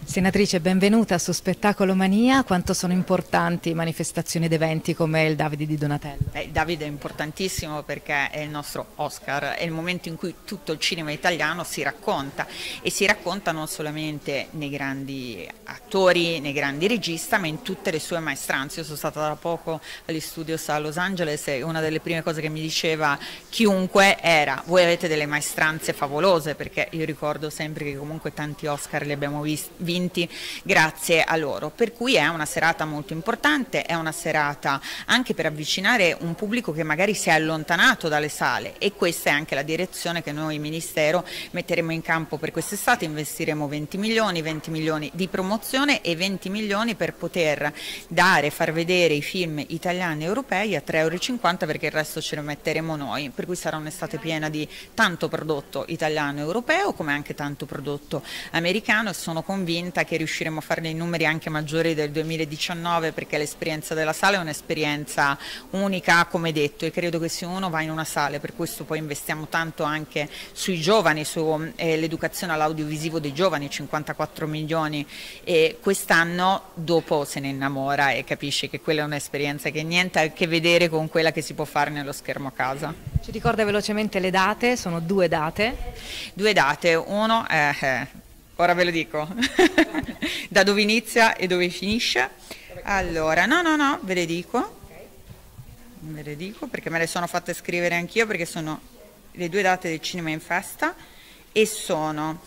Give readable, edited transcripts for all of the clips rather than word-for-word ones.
Senatrice, benvenuta su Spettacolo Mania. Quanto sono importanti manifestazioni ed eventi come il Davide di Donatello? Davide è importantissimo perché è il nostro Oscar, è il momento in cui tutto il cinema italiano si racconta e si racconta non solamente nei grandi attori, nei grandi registi, ma in tutte le sue maestranze. Io sono stata da poco agli studios a Los Angeles e una delle prime cose che mi diceva chiunque era: voi avete delle maestranze favolose, perché io ricordo sempre che comunque tanti Oscar li abbiamo vinti grazie a loro, per cui è una serata molto importante, è una serata anche per avvicinare un pubblico che magari si è allontanato dalle sale, e questa è anche la direzione che noi Ministero metteremo in campo per quest'estate. Investiremo 20 milioni di promozione e 20 milioni per poter far vedere i film italiani e europei a 3,50 €, perché il resto ce lo metteremo noi, per cui sarà un'estate piena di tanto prodotto italiano e europeo come anche tanto prodotto americano, e sono convinta che riusciremo a fare dei numeri anche maggiori del 2019, perché l'esperienza della sala è un'esperienza unica, come detto, e credo che se uno va in una sala, per questo poi investiamo tanto anche sui giovani, sull'educazione all'audiovisivo dei giovani, 54 milioni, e quest'anno dopo se ne innamora e capisce che quella è un'esperienza che niente ha a che vedere con quella che si può fare nello schermo a casa. Ci ricorda velocemente le date? Sono due date. Due date, uno è... ora ve lo dico, da dove inizia e dove finisce. Allora, no, ve le dico perché me le sono fatte scrivere anch'io, perché sono le due date del Cinema in Festa e sono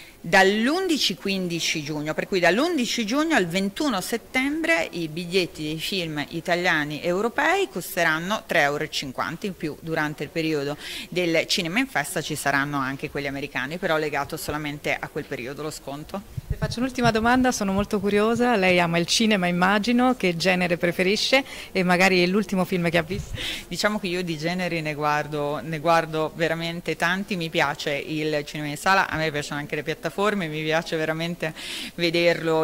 dall'11-15 giugno, per cui dall'11 giugno al 21 settembre i biglietti dei film italiani e europei costeranno 3,50 € in più. Durante il periodo del Cinema in Festa ci saranno anche quelli americani, però legato solamente a quel periodo lo sconto. Le faccio un'ultima domanda, sono molto curiosa. Lei ama il cinema, immagino, che genere preferisce e magari l'ultimo film che ha visto? Diciamo che io di generi ne guardo veramente tanti. Mi piace il cinema in sala, a me piacciono anche le piattaforme, mi piace veramente vederlo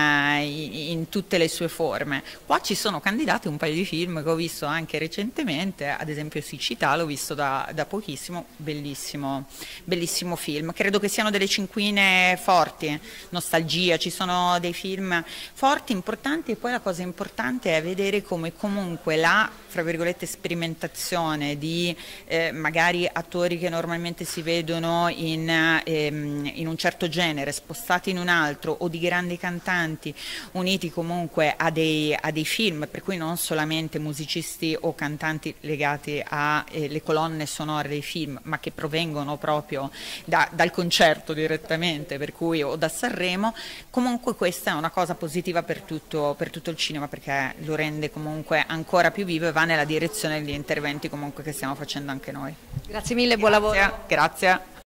in tutte le sue forme. Qua ci sono candidati un paio di film che ho visto anche recentemente, ad esempio Siccità, l'ho visto da pochissimo, bellissimo film. Credo che siano delle cinquine forti, Nostalgia, ci sono dei film forti, importanti, e poi la cosa importante è vedere come comunque la, fra virgolette, sperimentazione di magari attori che normalmente si vedono in un certo genere spostati in un altro, o di grandi cantanti uniti comunque a dei film, per cui non solamente musicisti o cantanti legati alle colonne sonore dei film, ma che provengono proprio dal concerto direttamente, per cui o da Sanremo. Comunque questa è una cosa positiva per tutto il cinema, perché lo rende comunque ancora più vivo e va nella direzione degli interventi comunque che stiamo facendo anche noi. Grazie mille, buon lavoro. Grazie.